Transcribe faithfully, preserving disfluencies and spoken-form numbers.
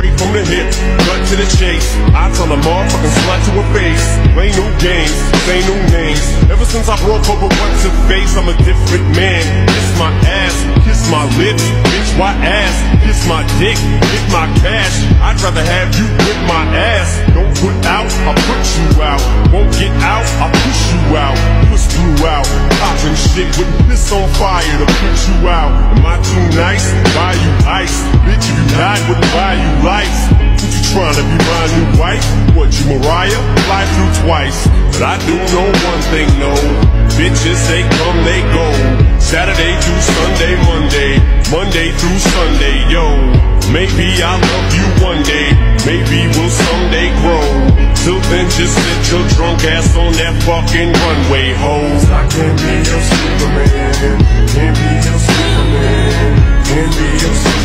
straight from the hip, cut to the chase. I tell a motherfucking slut to her face, play new games, say new names. Ever since I broke over what's her face, I'm a different man. Kiss my ass, kiss my lips, bitch, why ass? Kiss my dick, hit my cash. I'd rather have you with my ass. Don't put out, I'll put you out. Won't get out, I'll push you out. Push you out, poppin' shit with piss on fire to put you out. Am I too nice? Buy you ice. Bitch, if you died, wouldn't buy you life. What you tryna be my new wife? What, you Mariah? Fly through twice. But I do know one thing, no. Bitches, they come, they go. Saturday through Sunday, Monday, Monday through Sunday, yo. Maybe I'll love you one day, maybe we'll someday grow. Till then, just sit your drunk ass on that fucking runway, hoes. I can't be your Superman, can't be your Superman, can't be your Superman.